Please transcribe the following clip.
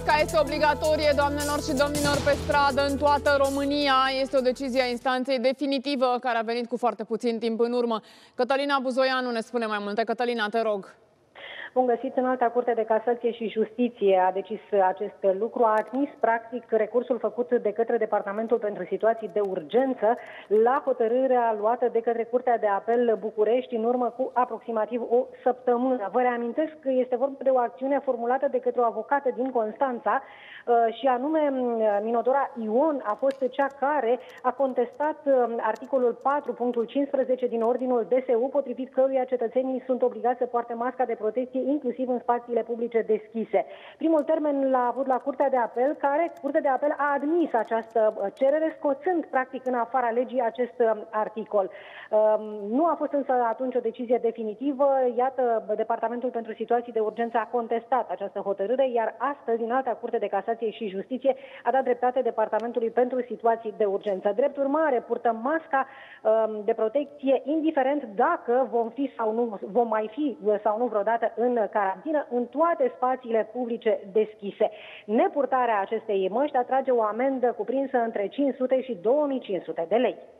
Masca este obligatorie, doamnelor și domnilor, pe stradă în toată România. Este o decizie a instanței definitivă care a venit cu foarte puțin timp în urmă. Cătălina Buzoianu ne spune mai multe. Cătălina, te rog. Bun găsit, Înalta Curte de Casație și Justiție a decis acest lucru, a admis practic recursul făcut de către Departamentul pentru Situații de Urgență la hotărârea luată de către Curtea de Apel București în urmă cu aproximativ o săptămână. Vă reamintesc că este vorba de o acțiune formulată de către o avocată din Constanța și anume Minodora Ion a fost cea care a contestat articolul 4.15 din Ordinul DSU, potrivit căruia cetățenii sunt obligați să poarte masca de protecție inclusiv în spațiile publice deschise. Primul termen l-a avut la Curtea de Apel, care Curtea de Apel a admis această cerere, scoțând practic în afara legii acest articol. Nu a fost însă atunci o decizie definitivă. Iată, Departamentul pentru Situații de Urgență a contestat această hotărâre, iar astăzi, Înalta Curte de Casație și Justiție a dat dreptate Departamentului pentru Situații de Urgență. Drept urmare, purtăm masca de protecție, indiferent dacă vom mai fi sau nu vreodată în carantină, în toate spațiile publice deschise. Nepurtarea acestei măști atrage o amendă cuprinsă între 500 și 2500 de lei.